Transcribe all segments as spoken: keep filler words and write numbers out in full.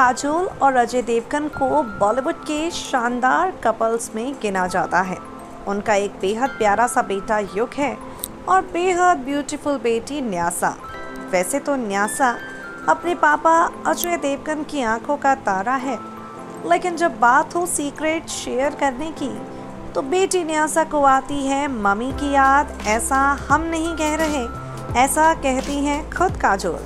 काजोल और अजय देवगन को बॉलीवुड के शानदार कपल्स में गिना जाता है। उनका एक बेहद प्यारा सा बेटा युग है और बेहद ब्यूटीफुल बेटी न्यासा। वैसे तो न्यासा अपने पापा अजय देवगन की आंखों का तारा है, लेकिन जब बात हो सीक्रेट शेयर करने की तो बेटी न्यासा को आती है मम्मी की याद। ऐसा हम नहीं कह रहे, ऐसा कहती हैं खुद काजोल।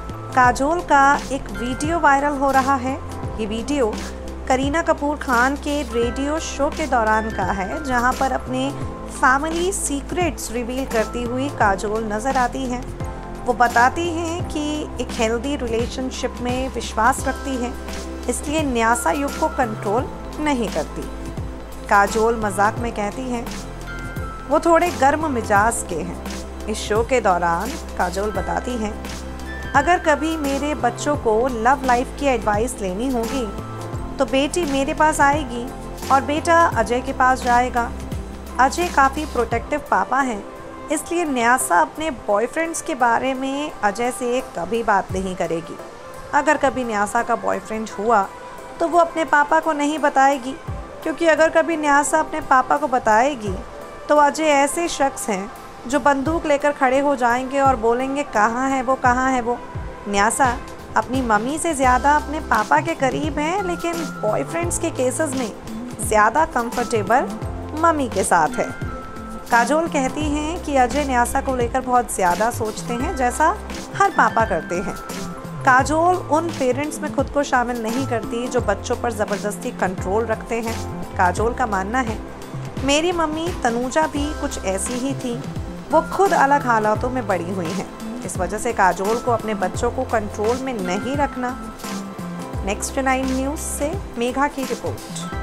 काजोल का एक वीडियो वायरल हो रहा है। ये वीडियो करीना कपूर खान के रेडियो शो के दौरान का है, जहां पर अपने फैमिली सीक्रेट्स रिवील करती हुई काजोल नज़र आती हैं। वो बताती हैं कि एक हेल्दी रिलेशनशिप में विश्वास रखती है, इसलिए न्यासा युग को कंट्रोल नहीं करती। काजोल मजाक में कहती हैं वो थोड़े गर्म मिजाज के हैं। इस शो के दौरान काजोल बताती हैं, अगर कभी मेरे बच्चों को लव लाइफ की एडवाइस लेनी होगी तो बेटी मेरे पास आएगी और बेटा अजय के पास जाएगा। अजय काफ़ी प्रोटेक्टिव पापा हैं, इसलिए न्यासा अपने बॉयफ्रेंड्स के बारे में अजय से कभी बात नहीं करेगी। अगर कभी न्यासा का बॉयफ्रेंड हुआ तो वो अपने पापा को नहीं बताएगी, क्योंकि अगर कभी न्यासा अपने पापा को बताएगी तो अजय ऐसे शख्स हैं जो बंदूक लेकर खड़े हो जाएंगे और बोलेंगे कहाँ है वो, कहाँ है वो। न्यासा अपनी मम्मी से ज़्यादा अपने पापा के करीब हैं, लेकिन बॉयफ्रेंड्स के केसेस में ज़्यादा कंफर्टेबल मम्मी के साथ है। काजोल कहती हैं कि अजय न्यासा को लेकर बहुत ज़्यादा सोचते हैं, जैसा हर पापा करते हैं। काजोल उन पेरेंट्स में खुद को शामिल नहीं करती जो बच्चों पर ज़बरदस्ती कंट्रोल रखते हैं। काजोल का मानना है, मेरी मम्मी तनुजा भी कुछ ऐसी ही थी, वो खुद अलग हालातों में बड़ी हुई हैं। इस वजह से काजोल को अपने बच्चों को कंट्रोल में नहीं रखना। नेक्स्ट नाइन न्यूज़ से मेघा की रिपोर्ट।